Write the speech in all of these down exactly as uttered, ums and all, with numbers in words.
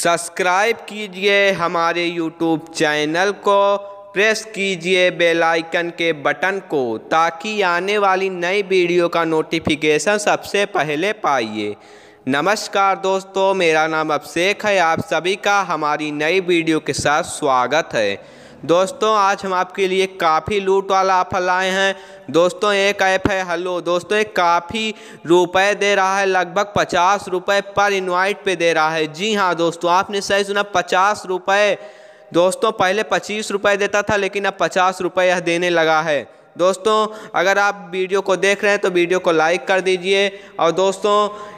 Subscribe कीजिए हमारे YouTube channel को, प्रेस कीजिए बेल आइकन के बटन को ताकि आने वाली नई वीडियो का नोटिफिकेशन सबसे पहले पाइए। नमस्कार दोस्तों, मेरा नाम अभिषेक है। आप सभी का हमारी नई वीडियो के साथ स्वागत है। दोस्तों, आज हम आपके लिए काफ़ी लूट वाला ऑफर लाए हैं। दोस्तों, एक ऐप है हेलो। दोस्तों, एक काफ़ी रुपए दे रहा है, लगभग पचास रुपये पर इनवाइट पे दे रहा है। जी हाँ दोस्तों, आपने सही सुना, पचास रुपये। दोस्तों, पहले पच्चीस रुपये देता था, लेकिन अब पचास रुपये यह देने लगा है। दोस्तों, अगर आप वीडियो को देख रहे हैं तो वीडियो को लाइक कर दीजिए। और दोस्तों,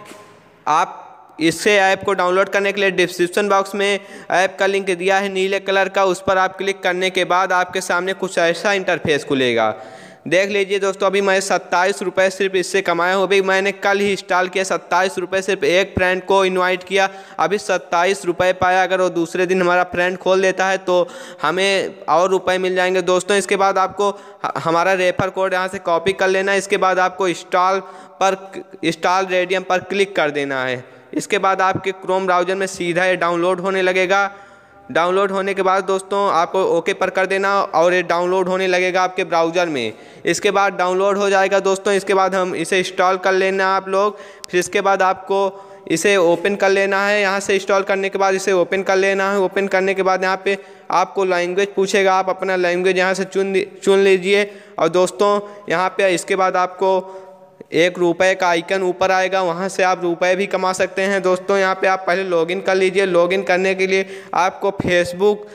आप इससे ऐप को डाउनलोड करने के लिए डिस्क्रिप्शन बॉक्स में ऐप का लिंक दिया है नीले कलर का। उस पर आप क्लिक करने के बाद आपके सामने कुछ ऐसा इंटरफेस खुलेगा। देख लीजिए दोस्तों, अभी मैं सत्ताईस रुपये सिर्फ इससे कमाया हूँ। अभी मैंने कल ही इंस्टॉल किया, सत्ताईस रुपये सिर्फ एक फ्रेंड को इनवाइट किया, अभी सत्ताईस रुपये पाया। अगर वो दूसरे दिन हमारा फ्रेंड खोल देता है तो हमें और रुपए मिल जाएंगे। दोस्तों, इसके बाद आपको हमारा रेफर कोड यहाँ से कॉपी कर लेना है। इसके बाद आपको इंस्टॉल पर इंस्टॉल रेडियम पर क्लिक कर देना है। इसके बाद आपके क्रोम ब्राउज़र में सीधा ये डाउनलोड होने लगेगा। डाउनलोड होने के बाद दोस्तों आपको ओके पर कर देना और ये डाउनलोड होने लगेगा आपके ब्राउज़र में। इसके बाद डाउनलोड हो जाएगा दोस्तों। इसके बाद हम इसे इंस्टॉल कर लेना आप लोग। फिर इसके बाद आपको इसे ओपन कर लेना है। यहाँ से इंस्टॉल करने के बाद इसे ओपन कर लेना है। ओपन करने के बाद यहाँ पे आपको लैंग्वेज पूछेगा, आप अपना लैंग्वेज यहाँ से चुन चुन लीजिए। और दोस्तों, यहाँ पे इसके बाद आपको एक रुपए का आइकन ऊपर आएगा, वहाँ से आप रुपए भी कमा सकते हैं। दोस्तों, यहाँ पे आप पहले लॉगिन कर लीजिए। लॉगिन करने के लिए आपको Facebook,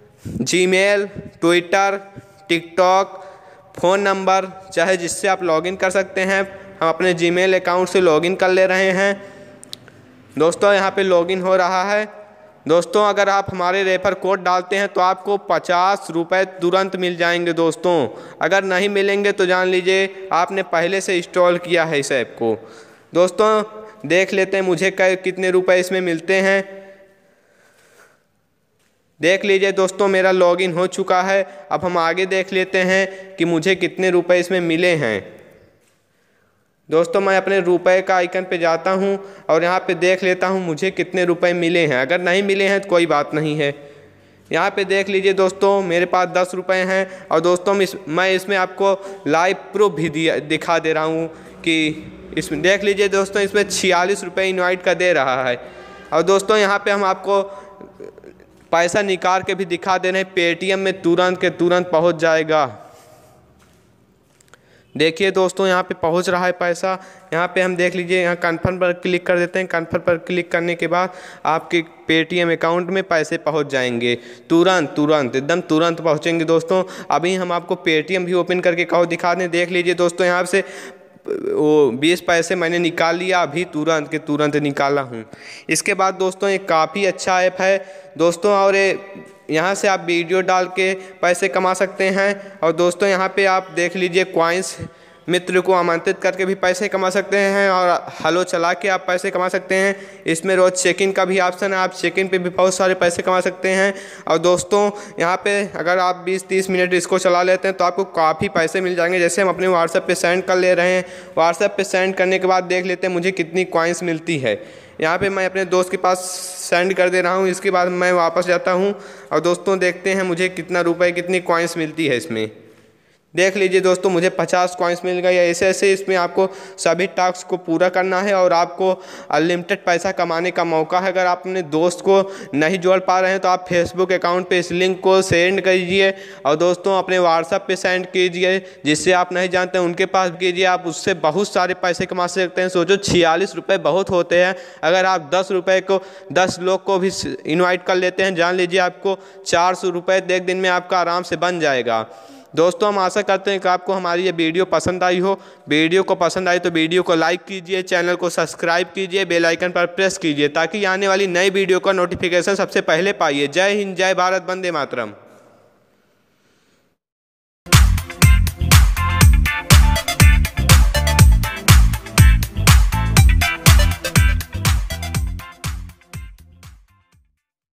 Gmail, Twitter, TikTok, phone number चाहे जिससे आप लॉगिन कर सकते हैं। हम अपने जीमेल अकाउंट से लॉगिन कर ले रहे हैं। दोस्तों, यहाँ पे लॉगिन हो रहा है। दोस्तों, अगर आप हमारे रेफर कोड डालते हैं तो आपको पचास रुपये तुरंत मिल जाएंगे। दोस्तों, अगर नहीं मिलेंगे तो जान लीजिए आपने पहले से इंस्टॉल किया है इस ऐप को। दोस्तों, देख लेते हैं मुझे कितने रुपए इसमें मिलते हैं। देख लीजिए दोस्तों, मेरा लॉगिन हो चुका है। अब हम आगे देख लेते हैं कि मुझे कितने रुपए इसमें मिले हैं। दोस्तों, मैं अपने रुपए का आइकन पे जाता हूं और यहाँ पे देख लेता हूं मुझे कितने रुपए मिले हैं। अगर नहीं मिले हैं तो कोई बात नहीं है। यहाँ पे देख लीजिए दोस्तों, मेरे पास दस रुपए हैं। और दोस्तों, इस, मैं इसमें आपको लाइव प्रूफ भी दिया दिखा दे रहा हूँ कि इसमें देख लीजिए दोस्तों, इसमें छियालीस रुपये इनवाइट का दे रहा है। और दोस्तों, यहाँ पर हम आपको पैसा निकाल के भी दिखा दे रहे हैं। पेटीएम में तुरंत के तुरंत पहुँच जाएगा। देखिए दोस्तों, यहाँ पे पहुँच रहा है पैसा। यहाँ पे हम देख लीजिए, यहाँ कन्फर्म पर क्लिक कर देते हैं। कन्फर्म पर क्लिक करने के बाद आपके पेटीएम अकाउंट में पैसे पहुँच जाएंगे तुरंत तुरंत एकदम तुरंत पहुँचेंगे। दोस्तों, अभी हम आपको पेटीएम भी ओपन करके कहो दिखा दें। देख लीजिए दोस्तों, यहाँ से वो बीस पैसे मैंने निकाल लिया, अभी तुरंत के तुरंत निकाला हूँ। इसके बाद दोस्तों, ये काफ़ी अच्छा ऐप है दोस्तों, और ये यहाँ से आप वीडियो डाल के पैसे कमा सकते हैं। और दोस्तों, यहाँ पे आप देख लीजिए, कॉइन्स मित्र को आमंत्रित करके भी पैसे कमा सकते हैं और हेलो चला के आप पैसे कमा सकते हैं। इसमें रोज़ चेक इन का भी ऑप्शन है, आप चेक इन पे भी बहुत सारे पैसे कमा सकते हैं। और दोस्तों, यहाँ पे अगर आप बीस तीस मिनट इसको चला लेते हैं तो आपको काफ़ी पैसे मिल जाएंगे। जैसे हम अपने व्हाट्सएप पे सेंड कर ले रहे हैं। व्हाट्सएप पे सेंड करने के बाद देख लेते हैं मुझे कितनी कॉइन्स मिलती है। यहाँ पे मैं अपने दोस्त के पास सेंड कर दे रहा हूँ। इसके बाद मैं वापस जाता हूँ और दोस्तों देखते हैं मुझे कितना रुपए कितनी कॉइन्स मिलती है इसमें। देख लीजिए दोस्तों, मुझे पचास कॉइन्स मिल गई है। ऐसे ऐसे इसमें आपको सभी टास्क को पूरा करना है और आपको अनलिमिटेड पैसा कमाने का मौका है। अगर आप अपने दोस्त को नहीं जोड़ पा रहे हैं तो आप फेसबुक अकाउंट पे इस लिंक को सेंड कीजिए और दोस्तों अपने व्हाट्सएप पे सेंड कीजिए। जिससे आप नहीं जानते उनके पास कीजिए, आप उससे बहुत सारे पैसे कमा सकते हैं। सोचो, छियालीस रुपये बहुत होते हैं। अगर आप दस रुपये को दस लोग को भी इन्वाइट कर लेते हैं, जान लीजिए आपको चार सौ रुपये एक दिन में आपका आराम से बन जाएगा। दोस्तों, हम आशा करते हैं कि आपको हमारी ये वीडियो पसंद आई हो। वीडियो को पसंद आई तो वीडियो को लाइक कीजिए, चैनल को सब्सक्राइब कीजिए, बेल आइकन पर प्रेस कीजिए ताकि आने वाली नई वीडियो का नोटिफिकेशन सबसे पहले पाइए। जय हिंद, जय भारत, वंदे मातरम।